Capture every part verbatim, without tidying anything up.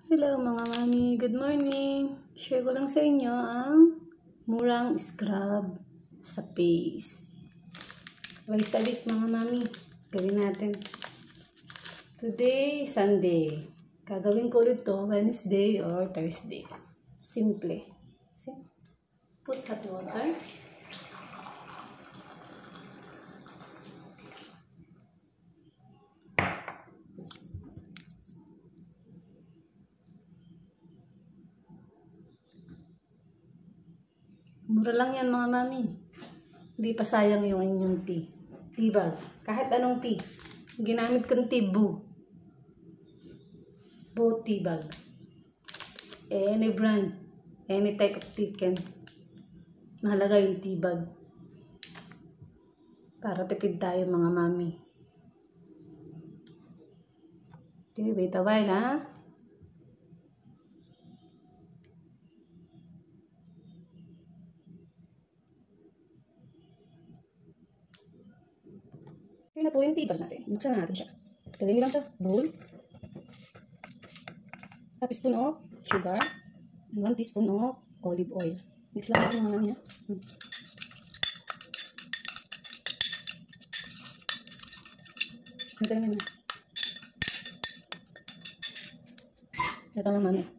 Hello mga mami, good morning! Share ko lang sa inyo ang murang scrub sa face. Sabay sabit mga mami, gawin natin. Today, Sunday. Gagawin ko ulit to Wednesday or Thursday. Simple. See? Put hot water. Mura lang yan mga mami. Hindi pa sayang yung inyong tea. Tea bag. Kahit anong tea. Ginamit kong tea boo. Both tea bag. Any brand. Any type of tea can. Mahalaga yung tea bag. Para tipid tayo mga mami. Okay, wait a while ha. Kaya na po yung tea bag natin. Buksan na natin siya. Lagay nyo lang sa bowl. Half teaspoon of sugar. And one teaspoon of olive oil. Mix lang natin mga niya. Hmm. Ito lang naman. Ito lang mami.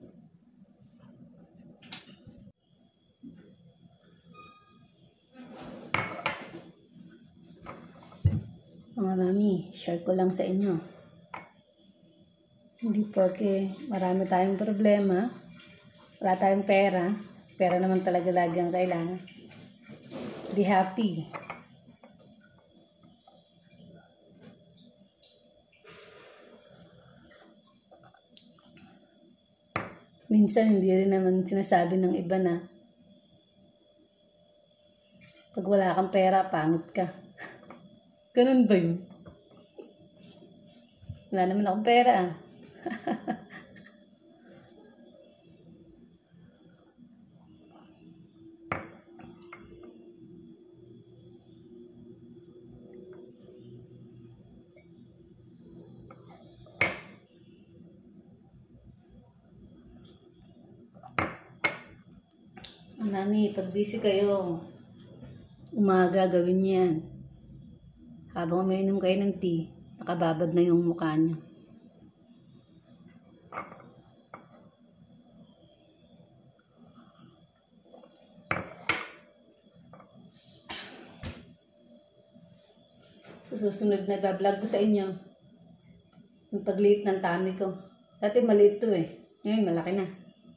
Mga mami, share ko lang sa inyo. Hindi porque marami tayong problema, wala tayong pera, pera naman talaga lagi ang kailangan. Be happy. Minsan hindi rin naman sinasabi ng iba na pag wala kang pera, pangit ka. Ganun ba yun? Wala naman akong pera ah. Mami, pag busy kayo, umaga gawin yan. Habang umiinom kayo ng tea, nakababad na yung mukha niyo. So, susunod na bablog ko sa inyo yung pagliit ng tummy ko. Dati maliit to eh. Ngayon malaki na.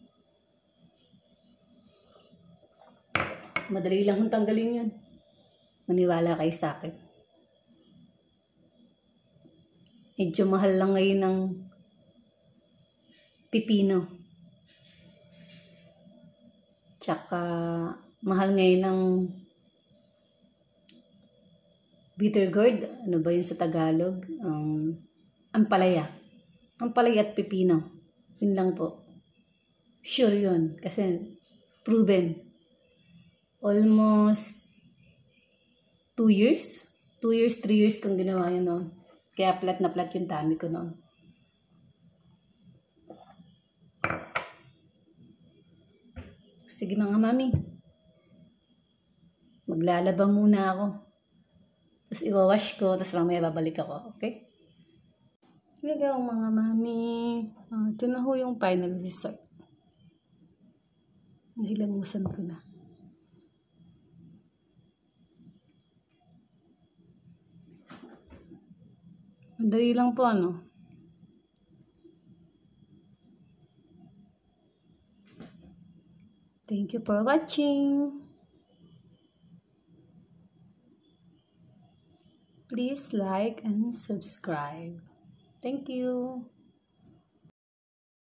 Madali lang kung tanggalin yun. Maniwala kayo sa akin. Medyo mahal lang ngayon ng pipino. Tsaka mahal ngayon ng bitter gourd. Ano ba yun sa Tagalog? Um, ampalaya. Ampalaya at pipino. Yun lang po. Sure yun. Kasi proven. Almost two years. Two years, three years kung ginawa yun noon. Kaya plat na plat yung tummy ko noon. Sige mga mami. Maglalaba muna ako. Tapos iwawash ko. Tapos mamaya babalik ako. Okay? Hello mga mami. Uh, ito na ho yung final result. Nahilamusan ko na. Madali lang po ano. Thank you for watching. Please like and subscribe. Thank you.